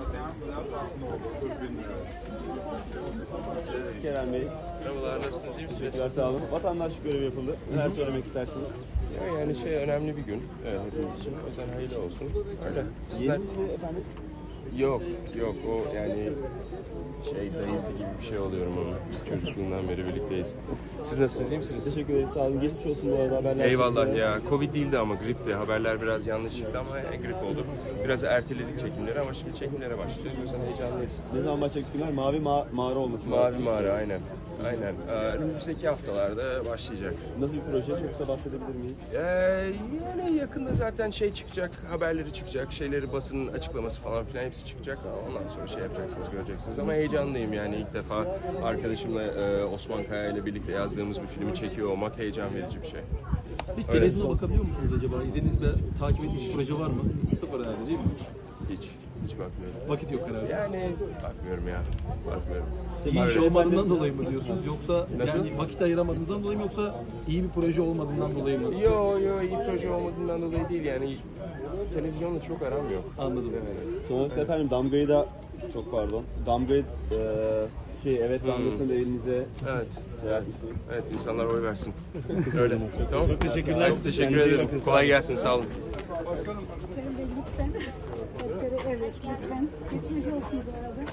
Kerem Bey. Merhabalar, nasılsınız? İyi misiniz? Teşekkürler, sağ olun. Vatandaşlık görevi yapıldı. Neler söylemek istersiniz? Yani önemli bir gün hepimiz için. O yüzden hayırlı olsun. Öyle. Sizler... Yeniniz mi efendim? Yok. O yani dayısı gibi bir şey oluyorum onun. Çocukluğundan beri birlikteyiz. Siz nasılsınız? İyi misiniz? Teşekkür ederiz, sağ olun. Geçmiş olsun bu arada haberler. Eyvallah ya. Covid değildi ama gripti. Haberler biraz yanlış çıktı ama grip oldu. Biraz erteledik çekimleri ama şimdi çekimlere başlıyoruz. O yüzden heyecanlıyız. Ne zaman başlayacak günler? Mavi mağara olması lazım. Mavi mağara, aynen. Önümüzdeki haftalarda başlayacak. Nasıl bir proje? Çok kısa bahsedebilir miyiz? Yani yakında zaten çıkacak, haberleri çıkacak, basının açıklaması falan filan hepsi çıkacak. Ondan sonra yapacaksınız, göreceksiniz. Ama heyecanlıyım yani ilk defa arkadaşımla Osman Kaya ile birlikte yazdığımız bir filmi çekiyor olmak heyecan verici bir şey. Hiç televizyona bakabiliyor musunuz acaba? İzlediğiniz ve takip ettiğiniz proje var mı? Sıfır herhalde değil mi? Hiç bakmıyorum. Vakit yok herhalde. Yani bakmıyorum ya. Bakmıyorum. İyi bir şey olmadığından dolayı mı diyorsunuz? Yoksa Nasıl? yani vakit ayıramadığınızdan dolayı mı yoksa iyi bir proje olmadığından dolayı mı? Yo iyi proje olmadığından dolayı değil yani televizyonla çok aram yok. Anladım. Son olarak efendim Damga'yı da Damga'yı damgasını da elinize Evet insanlar oy versin. Öyle. Tamam. Çok teşekkürler. Çok teşekkür ederim. Kolay gelsin. Sağ olun. Kerem Bey lütfen. Evet lütfen. Geçmiş olsun bu arada.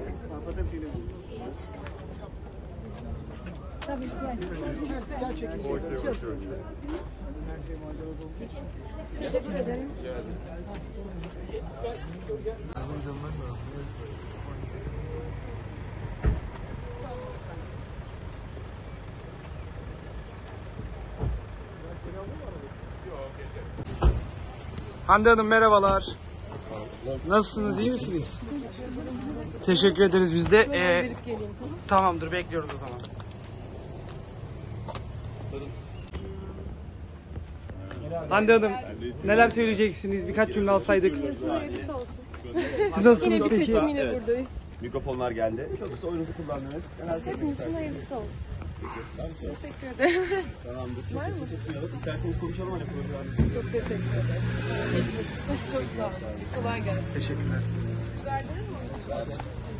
Tabii gel. Teşekkür ederim. Hande Hanım merhabalar. Nasılsınız, iyi misiniz? Teşekkür ederiz biz de. Tamamdır, bekliyoruz o zaman. Hande Hanım, neler söyleyeceksiniz? Birkaç cümle alsaydık. Hayırlısı olsun. Siz nasılsınız Yine bir peki? seçim, yine Evet. buradayız. Mikrofonlar geldi. Çok kısa oyunuzu kullandınız. Neler söylemek Hepimiz için istersiniz? hayırlısı olsun. Tamam, Teşekkür ederim. Tamamdır. Çok teşekkür tutmayalım. İsterseniz konuşalım hani projelerinizi. Çok teşekkür ederim. Çok sağ olun. Kolay gelsin. Teşekkürler. Güzel değil mi?